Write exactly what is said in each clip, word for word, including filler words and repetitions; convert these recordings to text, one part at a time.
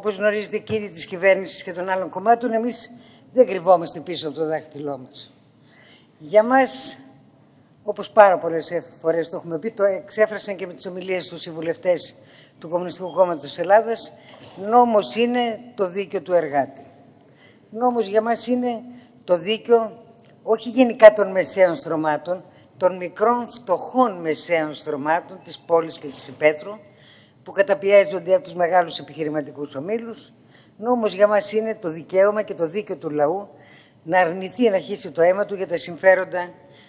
Όπως γνωρίζετε, κύριοι της κυβέρνησης και των άλλων κομμάτων, εμείς δεν κρυβόμαστε πίσω από το δάχτυλό μας. Για μας, όπως πάρα πολλές φορές το έχουμε πει, το εξέφρασαν και με τις ομιλίες τους οι βουλευτές του Κομμουνιστικού Κόμματος Ελλάδας, νόμος είναι το δίκαιο του εργάτη. Νόμος για μας είναι το δίκαιο όχι γενικά των μεσαίων στρωμάτων, των μικρών φτωχών μεσαίων στρωμάτων της πόλης και της υπαίθρου, που καταπιέζονται από τους μεγάλους επιχειρηματικούς ομίλους. Νόμος για μας είναι το δικαίωμα και το δίκαιο του λαού να αρνηθεί να χύσει το αίμα του για τα συμφέροντα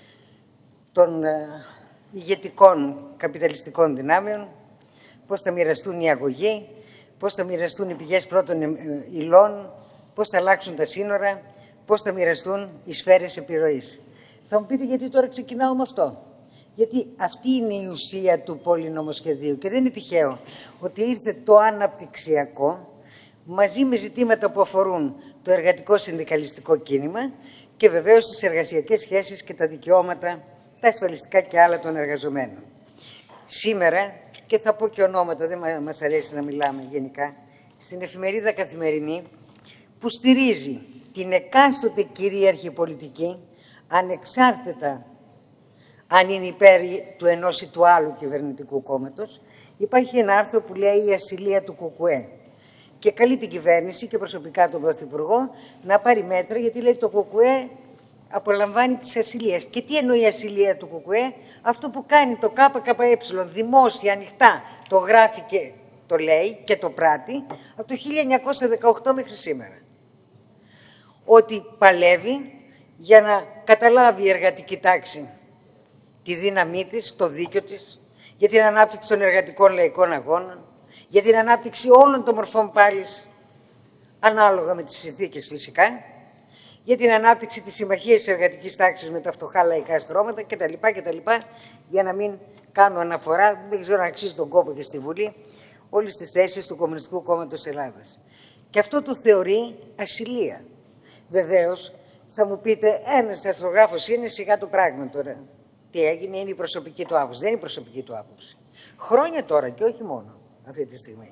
των ε, ηγετικών καπιταλιστικών δυνάμεων, πώς θα μοιραστούν οι αγωγοί, πώς θα μοιραστούν οι πηγές πρώτων υλών, πώς θα αλλάξουν τα σύνορα, πώς θα μοιραστούν οι σφαίρες επιρροής. Θα μου πείτε γιατί τώρα ξεκινάω με αυτό. Γιατί αυτή είναι η ουσία του πολυνομοσχεδίου και δεν είναι τυχαίο ότι ήρθε το αναπτυξιακό μαζί με ζητήματα που αφορούν το εργατικό συνδικαλιστικό κίνημα και βεβαίως τις εργασιακές σχέσεις και τα δικαιώματα, τα ασφαλιστικά και άλλα των εργαζομένων. Σήμερα, και θα πω και ονόματα, δεν μας αρέσει να μιλάμε γενικά, στην εφημερίδα Καθημερινή, που στηρίζει την εκάστοτε κυρίαρχη πολιτική, ανεξάρτητα αν είναι υπέρ του ενός ή του άλλου κυβερνητικού κόμματος, υπάρχει ένα άρθρο που λέει «Η ασυλία του ΚΚΕ». Και καλεί την κυβέρνηση και προσωπικά τον Πρωθυπουργό να πάρει μέτρα, γιατί λέει το ΚΚΕ απολαμβάνει της ασυλίας. Και τι εννοεί η ασυλία του ΚΚΕ? Αυτό που κάνει το ΚΚΕ δημόσια, ανοιχτά, το γράφει και το λέει και το πράττει από το χίλια εννιακόσια δεκαοκτώ μέχρι σήμερα. Ότι παλεύει για να καταλάβει η εργατική τάξη τη δύναμή της, το δίκιο της, για την ανάπτυξη των εργατικών λαϊκών αγώνων, για την ανάπτυξη όλων των μορφών πάλης, ανάλογα με τις συνθήκες φυσικά, για την ανάπτυξη της συμμαχίας της εργατικής τάξης με τα φτωχά λαϊκά στρώματα κτλ. κτλ. Για να μην κάνω αναφορά, δεν ξέρω αν αξίζει τον κόπο και στη Βουλή, όλες τις θέσεις του Κομμουνιστικού Κόμματος Ελλάδας. Και αυτό το θεωρεί ασυλία. Βεβαίως, θα μου πείτε, ένας αρθρογράφος είναι, σιγά το πράγμα τώρα. Τι έγινε, είναι η προσωπική του άποψη. Δεν είναι η προσωπική του άποψη. Χρόνια τώρα και όχι μόνο αυτή τη στιγμή.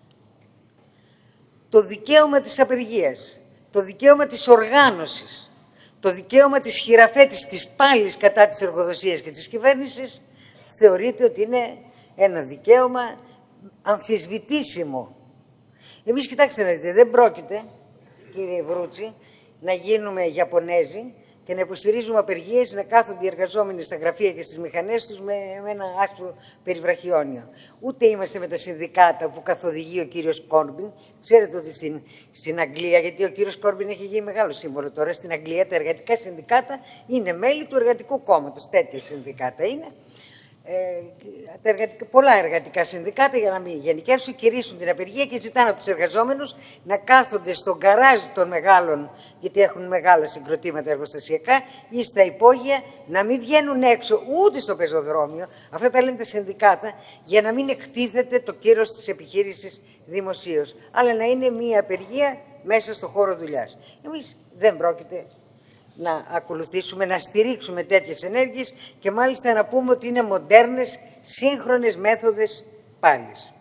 Το δικαίωμα της απεργίας, το δικαίωμα της οργάνωσης, το δικαίωμα της χειραφέτησης της πάλης κατά της εργοδοσίας και της κυβέρνησης θεωρείται ότι είναι ένα δικαίωμα αμφισβητήσιμο. Εμείς, κοιτάξτε να δείτε, δεν πρόκειται, κύριε Βρούτσι, να γίνουμε Ιαπωνέζοι και να υποστηρίζουμε απεργίες, να κάθονται οι εργαζόμενοι στα γραφεία και στις μηχανές τους με, με ένα άσπρο περιβραχιόνιο. Ούτε είμαστε με τα συνδικάτα που καθοδηγεί ο κύριος Κόρμπιν. Ξέρετε ότι στην, στην Αγγλία, γιατί ο κύριος Κόρμπιν έχει γίνει μεγάλο σύμβολο τώρα, στην Αγγλία τα εργατικά συνδικάτα είναι μέλη του εργατικού κόμματος. Τέτοια συνδικάτα είναι. Ε, τα εργατικά, πολλά εργατικά συνδικάτα, για να μην γενικεύσω, κηρύσουν την απεργία και ζητάνε από τους εργαζόμενους να κάθονται στον γκαράζ των μεγάλων, γιατί έχουν μεγάλα συγκροτήματα εργοστασιακά, ή στα υπόγεια, να μην βγαίνουν έξω ούτε στο πεζοδρόμιο, αυτά τα λένε τα συνδικάτα, για να μην εκτίθεται το κύρος της επιχείρησης δημοσίως, αλλά να είναι μια απεργία μέσα στο χώρο δουλειάς. Εμείς δεν πρόκειται να ακολουθήσουμε, να στηρίξουμε τέτοιες ενέργειες και μάλιστα να πούμε ότι είναι μοντέρνες, σύγχρονες μέθοδες πάλης.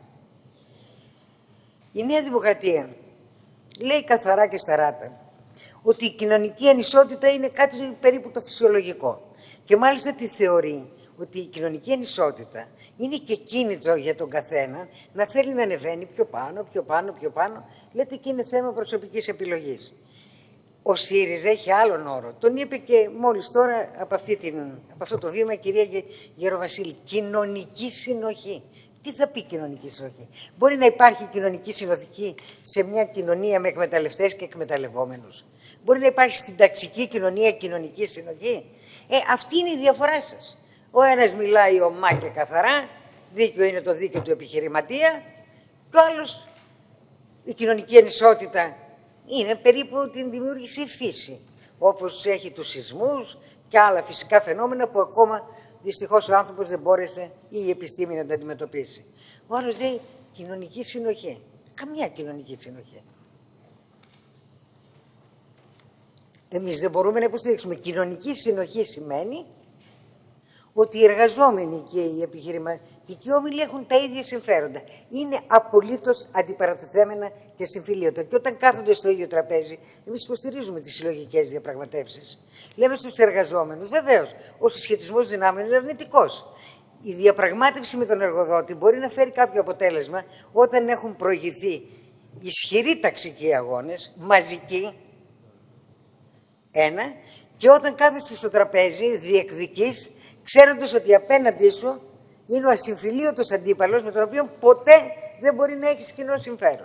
Η Νέα Δημοκρατία λέει καθαρά και σταράτα ότι η κοινωνική ανισότητα είναι κάτι περίπου το φυσιολογικό και μάλιστα τη θεωρεί ότι η κοινωνική ανισότητα είναι και κίνητρο για τον καθένα να θέλει να ανεβαίνει πιο πάνω, πιο πάνω, πιο πάνω. Λέτε και είναι θέμα προσωπικής επιλογής. Ο ΣΥΡΙΖΑ έχει άλλον όρο. Τον είπε και μόλις τώρα από, αυτή την, από αυτό το βήμα η κυρία Γεροβασίλη. Κοινωνική συνοχή. Τι θα πει κοινωνική συνοχή? Μπορεί να υπάρχει κοινωνική συνοχή σε μια κοινωνία με εκμεταλλευτές και εκμεταλλευόμενους. Μπορεί να υπάρχει στην ταξική κοινωνία κοινωνική συνοχή. Ε, αυτή είναι η διαφορά σας. Ο ένας μιλάει ομά και καθαρά, δίκαιο είναι το δίκαιο του επιχειρηματία, και ο άλλος η κοινωνική ανισότητα είναι περίπου την δημιούργησε η φύση, όπως έχει τους σεισμούς και άλλα φυσικά φαινόμενα που ακόμα δυστυχώς ο άνθρωπος δεν μπόρεσε ή η επιστήμη να τα αντιμετωπίσει. Ο άλλος λέει κοινωνική συνοχή. Καμιά κοινωνική συνοχή. Εμείς δεν μπορούμε να υποστηρίξουμε. Κοινωνική συνοχή σημαίνει ότι οι εργαζόμενοι και οι επιχειρηματικοί όμιλοι έχουν τα ίδια συμφέροντα. Είναι απολύτως αντιπαρατεθέμενα και συμφιλίωτα. Και όταν κάθονται στο ίδιο τραπέζι, εμείς υποστηρίζουμε τις συλλογικές διαπραγματεύσεις. Λέμε στους εργαζόμενους, βεβαίως, ο συσχετισμός δυνάμεων είναι αρνητικός. Η διαπραγμάτευση με τον εργοδότη μπορεί να φέρει κάποιο αποτέλεσμα όταν έχουν προηγηθεί ισχυροί ταξικοί αγώνες, μαζικοί, ένα, και όταν κάθεσαι στο τραπέζι, διεκδικείς, ξέροντας ότι απέναντί σου είναι ο ασυμφιλίωτος αντίπαλος με τον οποίο ποτέ δεν μπορεί να έχεις κοινό συμφέρον.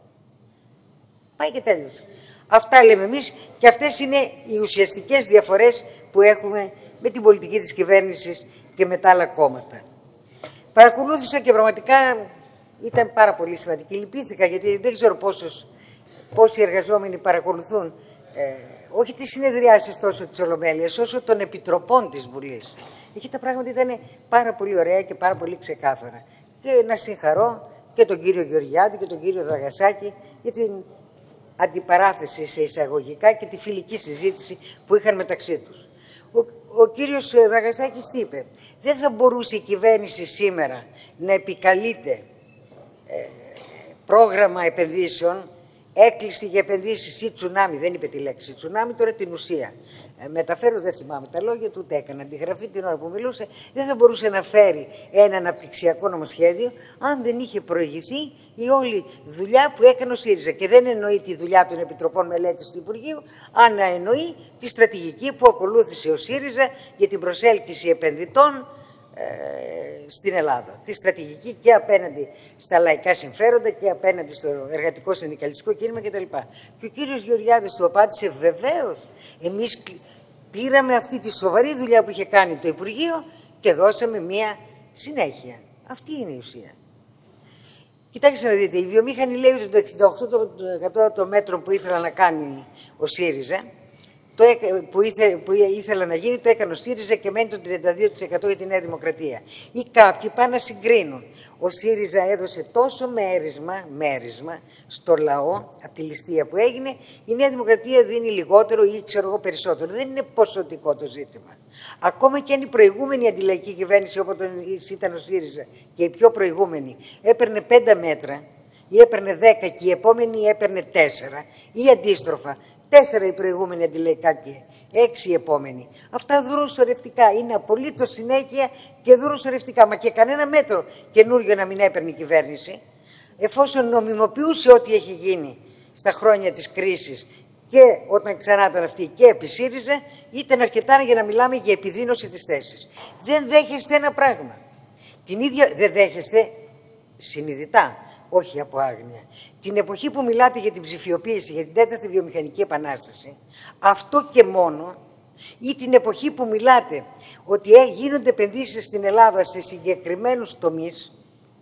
Πάει και τέλειωσε. Αυτά λέμε εμείς και αυτές είναι οι ουσιαστικές διαφορές που έχουμε με την πολιτική της κυβέρνησης και με τα άλλα κόμματα. Παρακολούθησα και πραγματικά ήταν πάρα πολύ σημαντική. Λυπήθηκα γιατί δεν ξέρω πόσους, πόσοι εργαζόμενοι παρακολουθούν ε, όχι τις συνεδριάσεις τόσο της Ολομέλειας, όσο των επιτροπών της Βουλής. Εκεί τα πράγματα ήταν πάρα πολύ ωραία και πάρα πολύ ξεκάθαρα. Και να συγχαρώ και τον κύριο Γεωργιάδη και τον κύριο Δραγασάκη για την αντιπαράθεση σε εισαγωγικά και τη φιλική συζήτηση που είχαν μεταξύ τους. Ο, ο κύριος Δραγασάκης τι είπε? Δεν θα μπορούσε η κυβέρνηση σήμερα να επικαλείται ε, πρόγραμμα επενδύσεων, έκκληση για επενδύσεις ή τσουνάμι, δεν είπε τη λέξη τσουνάμι, τώρα την ουσία. Ε, μεταφέρω, δεν θυμάμαι τα λόγια του, ούτε έκανα αντιγραφή την ώρα που μιλούσε. Δεν θα μπορούσε να φέρει ένα αναπτυξιακό νομοσχέδιο αν δεν είχε προηγηθεί η όλη δουλειά που έκανε ο ΣΥΡΙΖΑ. Και δεν εννοεί τη δουλειά των Επιτροπών Μελέτης του Υπουργείου, αλλά εννοεί τη στρατηγική που ακολούθησε ο ΣΥΡΙΖΑ για την προσέλκυση επενδυτών στην Ελλάδα. Τη στρατηγική και απέναντι στα λαϊκά συμφέροντα και απέναντι στο εργατικό συνδικαλιστικό κίνημα κτλ. Και ο κύριος Γεωργιάδης του απάντησε βεβαίως. Εμείς πήραμε αυτή τη σοβαρή δουλειά που είχε κάνει το Υπουργείο και δώσαμε μία συνέχεια. Αυτή είναι η ουσία. Κοιτάξτε να δείτε, η βιομήχανη λέει ότι το εξήντα οκτώ τοις εκατό των μέτρων που ήθελα να κάνει ο ΣΥΡΙΖΑ, Το που, ήθε, που ήθελα να γίνει, το έκανε ο ΣΥΡΙΖΑ και μένει το τριάντα δύο τοις εκατό για τη Νέα Δημοκρατία. Ή κάποιοι πάνε να συγκρίνουν. Ο ΣΥΡΙΖΑ έδωσε τόσο μέρισμα, μέρισμα στο λαό από τη ληστεία που έγινε, η Νέα Δημοκρατία δίνει λιγότερο ή ξέρω εγώ περισσότερο. Δεν είναι ποσοτικό το ζήτημα. Ακόμα και αν η προηγούμενη αντιλαϊκή κυβέρνηση, όπως ήταν ο ΣΥΡΙΖΑ και η πιο προηγούμενη, έπαιρνε πέντε μέτρα ή έπαιρνε δέκα και η επόμενη έπαιρνε τέσσερα ή αντίστροφα. Τέσσερα οι προηγούμενοι αντιλαϊκά και έξι οι επόμενοι. Αυτά δρούν σωρευτικά. Είναι απολύτως συνέχεια και δρούν σωρευτικά. Μα και κανένα μέτρο καινούριο να μην έπαιρνε η κυβέρνηση, εφόσον νομιμοποιούσε ό,τι έχει γίνει στα χρόνια της κρίσης και όταν ξανά ήταν αυτή και επί ΣΥΡΙΖΑ, ήταν αρκετά για να μιλάμε για επιδείνωση της θέσης. Δεν δέχεστε ένα πράγμα. Την ίδια δεν δέχεστε συνειδητά. Όχι από άγνοια. Την εποχή που μιλάτε για την ψηφιοποίηση, για την τέταρτη βιομηχανική επανάσταση, αυτό και μόνο, ή την εποχή που μιλάτε ότι ε, γίνονται επενδύσεις στην Ελλάδα σε συγκεκριμένους τομείς,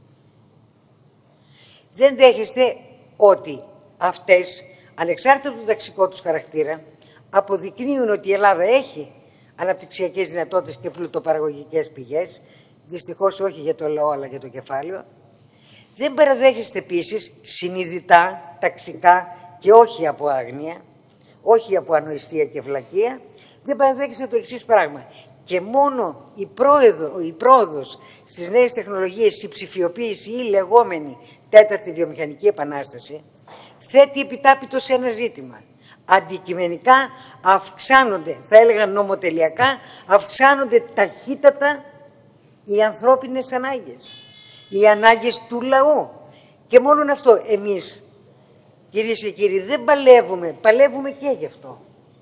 δεν δέχεστε ότι αυτές, ανεξάρτητα από τον ταξικό τους χαρακτήρα, αποδεικνύουν ότι η Ελλάδα έχει αναπτυξιακές δυνατότητες και πλουτοπαραγωγικές πηγές, δυστυχώς όχι για το λαό αλλά για το κεφάλαιο. Δεν παραδέχεστε επίσης συνειδητά, ταξικά και όχι από άγνοια, όχι από ανοησία και βλακεία, δεν παραδέχεστε το εξής πράγμα. Και μόνο η, πρόεδρο, η πρόοδος στις νέες τεχνολογίες, η ψηφιοποίηση ή η λεγόμενη τέταρτη βιομηχανική επανάσταση, θέτει επιτάπητο σε ένα ζήτημα. Αντικειμενικά αυξάνονται, θα έλεγα νομοτελειακά, αυξάνονται ταχύτατα οι ανθρώπινες ανάγκες. Οι ανάγκες του λαού. Και μόνον αυτό εμείς, κυρίες και κύριοι, δεν παλεύουμε, παλεύουμε και γι' αυτό.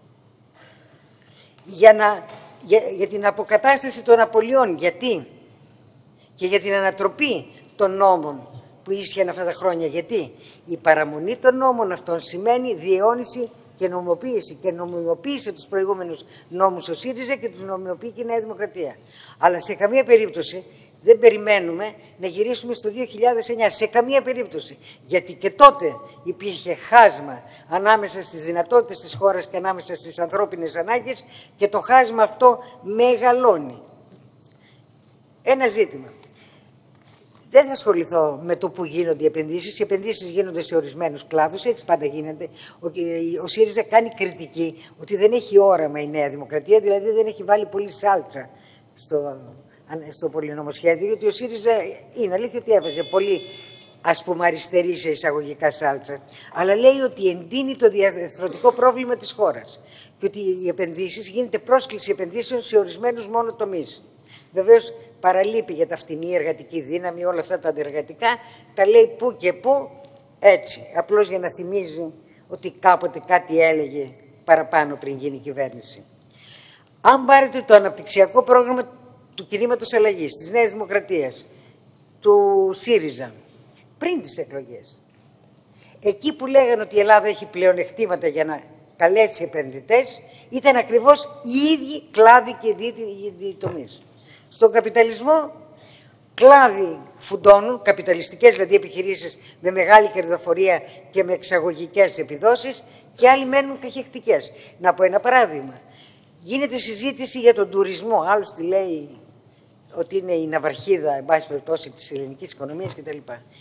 Για, να, για, για την αποκατάσταση των απολειών. Γιατί? Και για την ανατροπή των νόμων που ίσχυαν αυτά τα χρόνια. Γιατί? Η παραμονή των νόμων αυτών σημαίνει διαιώνιση και νομιμοποίηση. Και νομιμοποίησε τους προηγούμενους νόμους ο ΣΥΡΙΖΑ και τους νομιμοποιεί και η Νέα Δημοκρατία. Αλλά σε καμία περίπτωση δεν περιμένουμε να γυρίσουμε στο δύο χιλιάδες εννιά, σε καμία περίπτωση. Γιατί και τότε υπήρχε χάσμα ανάμεσα στις δυνατότητες της χώρας και ανάμεσα στις ανθρώπινες ανάγκες και το χάσμα αυτό μεγαλώνει. Ένα ζήτημα. Δεν θα ασχοληθώ με το που γίνονται οι επενδύσεις. Οι επενδύσεις γίνονται σε ορισμένους κλάδους, έτσι πάντα γίνεται. Ο, ο ΣΥΡΙΖΑ κάνει κριτική ότι δεν έχει όραμα η Νέα Δημοκρατία, δηλαδή δεν έχει βάλει πολύ σάλτσα στο, στο πολυνομοσχέδιο, γιατί ο ΣΥΡΙΖΑ είναι αλήθεια ότι έβαζε πολύ, ας πούμε, αριστερή σε εισαγωγικά σάλτσα, αλλά λέει ότι εντείνει το διαρθρωτικό πρόβλημα της χώρας και ότι οι επενδύσεις, γίνεται πρόσκληση επενδύσεων σε ορισμένους μόνο τομείς. Βεβαίως παραλείπει για τα φτηνή εργατική δύναμη, όλα αυτά τα αντεργατικά, τα λέει που και που έτσι, απλώς για να θυμίζει ότι κάποτε κάτι έλεγε παραπάνω πριν γίνει η κυβέρνηση. Αν πάρετε το αναπτυξιακό πρόγραμμα του κινήματος αλλαγής, της Νέας Δημοκρατίας, του ΣΥΡΙΖΑ, πριν τις εκλογές, εκεί που λέγανε ότι η Ελλάδα έχει πλεονεκτήματα για να καλέσει επενδυτές, ήταν ακριβώς οι ίδιοι κλάδοι και οι ίδιοι τομείς. Στον καπιταλισμό, κλάδοι φουντώνουν, καπιταλιστικές δηλαδή επιχειρήσεις με μεγάλη κερδοφορία και με εξαγωγικές επιδόσεις, και άλλοι μένουν καχεκτικές. Να πω ένα παράδειγμα. Γίνεται συζήτηση για τον τουρισμό. Άλλος τη λέει ότι είναι η ναυαρχίδα, εν πάση περιπτώσει, της ελληνικής οικονομίας κτλ.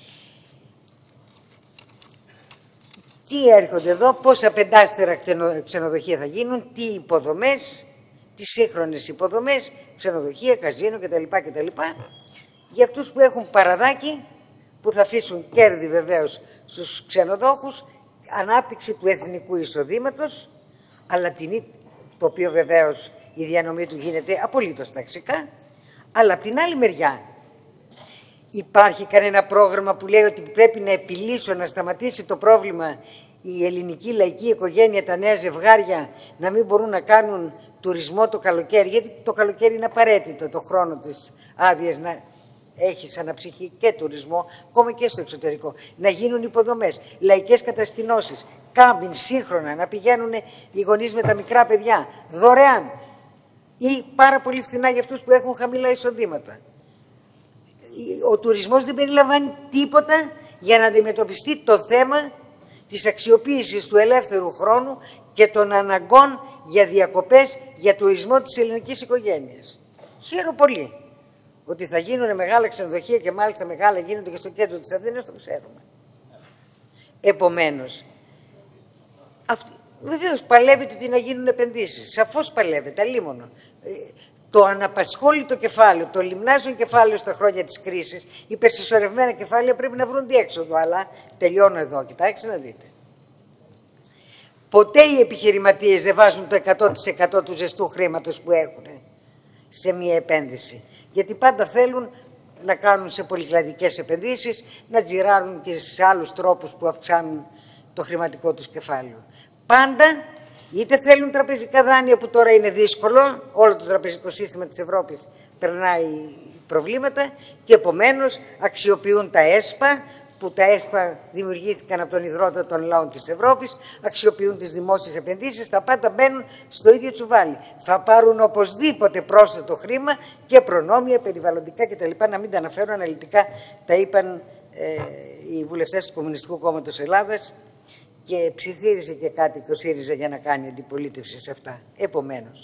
Τι έρχονται εδώ, πόσα πεντάστερα ξενοδοχεία θα γίνουν, τι υποδομές, τι σύγχρονες υποδομές, ξενοδοχεία, καζίνο κτλ. κτλ. Για αυτούς που έχουν παραδάκι, που θα αφήσουν κέρδη βεβαίως στους ξενοδόχους, ανάπτυξη του εθνικού εισοδήματος, αλλά την, το οποίο βεβαίως η διανομή του γίνεται απολύτως ταξικά, αλλά από την άλλη μεριά υπάρχει κανένα πρόγραμμα που λέει ότι πρέπει να επιλύσω, να σταματήσει το πρόβλημα η ελληνική λαϊκή οικογένεια, τα νέα ζευγάρια να μην μπορούν να κάνουν τουρισμό το καλοκαίρι, γιατί το καλοκαίρι είναι απαραίτητο το χρόνο της άδειας να έχεις αναψυχή και τουρισμό, ακόμα και στο εξωτερικό. Να γίνουν υποδομές, λαϊκές κατασκηνώσεις, κάμπιν σύγχρονα, να πηγαίνουν οι γονείς με τα μικρά παιδιά, δωρεάν ή πάρα πολύ φθηνά για αυτούς που έχουν χαμηλά εισοδήματα. Ο τουρισμός δεν περιλαμβάνει τίποτα για να αντιμετωπιστεί το θέμα της αξιοποίησης του ελεύθερου χρόνου και των αναγκών για διακοπές, για τουρισμό της ελληνικής οικογένειας. Χαίρομαι πολύ ότι θα γίνουν μεγάλα ξενοδοχεία και μάλιστα μεγάλα γίνονται και στο κέντρο της Αθήνας, το ξέρουμε. Επομένως, βεβαίως παλεύετε τι να γίνουν επενδύσεις. Σαφώς παλεύετε, αλίμονο. Ε, το αναπασχόλητο κεφάλαιο, το λιμνάζον κεφάλαιο στα χρόνια της κρίσης, οι υπερσυσσωρευμένα κεφάλαια πρέπει να βρουν διέξοδο. Αλλά τελειώνω εδώ, κοιτάξτε να δείτε. Ποτέ οι επιχειρηματίες δεν βάζουν το εκατό τοις εκατό του ζεστού χρήματος που έχουν σε μία επένδυση. Γιατί πάντα θέλουν να κάνουν σε πολυκλαδικές επενδύσεις, να τζιράρουν και σε άλλους τρόπους που αυξάνουν το χρηματικό τους κεφάλαιο. Πάντα είτε θέλουν τραπεζικά δάνεια που τώρα είναι δύσκολο, όλο το τραπεζικό σύστημα της Ευρώπης περνάει προβλήματα και επομένως αξιοποιούν τα ΕΣΠΑ, που τα ΕΣΠΑ δημιουργήθηκαν από τον ιδρώτα των λαών της Ευρώπης, αξιοποιούν τις δημόσιες επενδύσεις, τα πάντα μπαίνουν στο ίδιο τσουβάλι. Θα πάρουν οπωσδήποτε πρόσθετο χρήμα και προνόμια περιβαλλοντικά κτλ. Να μην τα αναφέρω αναλυτικά, τα είπαν ε, οι βουλευτές του Κομμουνιστικού Κόμματος Ελλάδας και ψιθύρισε και κάτι και ο ΣΥΡΙΖΑ για να κάνει αντιπολίτευση σε αυτά. Επομένως,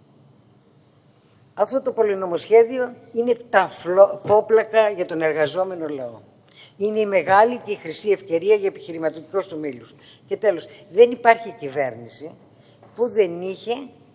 αυτό το πολυνομοσχέδιο είναι τα φόπλακα για τον εργαζόμενο λαό. Είναι η μεγάλη και η χρυσή ευκαιρία για επιχειρηματικούς ομίλους. Και τέλος, δεν υπάρχει κυβέρνηση που δεν είχε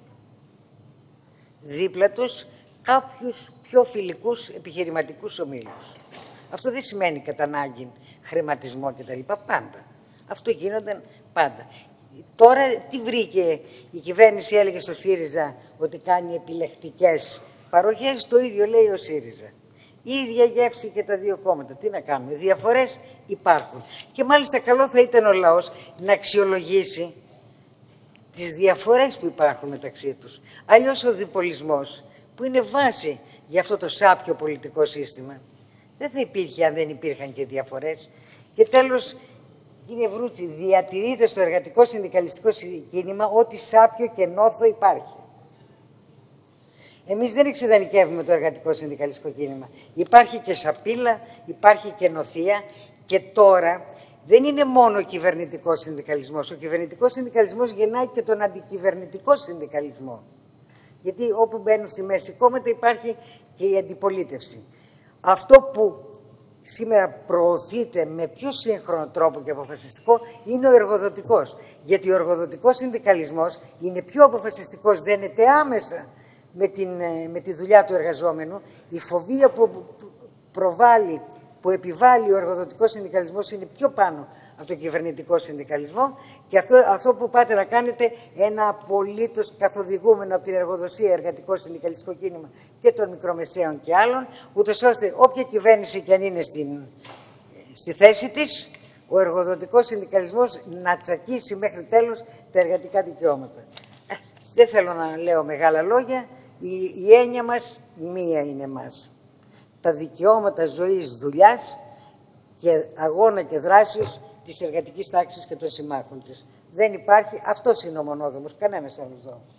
δίπλα τους κάποιους πιο φιλικούς επιχειρηματικούς ομίλους. Αυτό δεν σημαίνει κατά ανάγκη χρηματισμό κτλ. Πάντα. Αυτό γίνονταν πάντα. Τώρα τι βρήκε η κυβέρνηση, έλεγε στο ΣΥΡΙΖΑ ότι κάνει επιλεκτικές παροχές, το ίδιο λέει ο ΣΥΡΙΖΑ. Η ίδια γεύση και τα δύο κόμματα. Τι να κάνουμε, διαφορές υπάρχουν. Και μάλιστα καλό θα ήταν ο λαός να αξιολογήσει τις διαφορές που υπάρχουν μεταξύ τους. Αλλιώς ο διπολισμός, που είναι βάση για αυτό το σάπιο πολιτικό σύστημα, δεν θα υπήρχε αν δεν υπήρχαν και διαφορές. Και τέλος, κύριε Βρούτση, διατηρείται στο εργατικό συνδικαλιστικό κίνημα ό,τι σάπιο και νόθο υπάρχει. Εμείς δεν εξειδανικεύουμε το εργατικό συνδικαλιστικό κίνημα. Υπάρχει και σαπίλα, υπάρχει και νοθεία και τώρα δεν είναι μόνο ο κυβερνητικός συνδικαλισμός. Ο κυβερνητικός συνδικαλισμός γεννάει και τον αντικυβερνητικό συνδικαλισμό. Γιατί όπου μπαίνουν στη μέση κόμματα υπάρχει και η αντιπολίτευση. Αυτό που σήμερα προωθείται με πιο σύγχρονο τρόπο και αποφασιστικό είναι ο εργοδοτικός. Γιατί ο εργοδοτικός συνδικαλισμός είναι πιο αποφασιστικός, δένεται άμεσα με, την, με τη δουλειά του εργαζόμενου. Η φοβία που προβάλλει, που επιβάλλει ο εργοδοτικός συνδικαλισμός είναι πιο πάνω από τον κυβερνητικό συνδικαλισμό, και αυτό, αυτό που πάτε να κάνετε, ένα απολύτως καθοδηγούμενο από την εργοδοσία εργατικό συνδικαλιστικό κίνημα και των μικρομεσαίων και άλλων, ούτως ώστε όποια κυβέρνηση και αν είναι στην, στη θέση της, ο εργοδοτικός συνδικαλισμός να τσακίσει μέχρι τέλος τα εργατικά δικαιώματα. Ε, δεν θέλω να λέω μεγάλα λόγια, η, η έννοια μας μία είναι μας. Τα δικαιώματα ζωής, δουλειάς και αγώνα και δράσης της εργατικής τάξης και των συμμάχων της. Δεν υπάρχει, αυτός είναι ο μονόδρομος, κανένας άλλος δρόμος.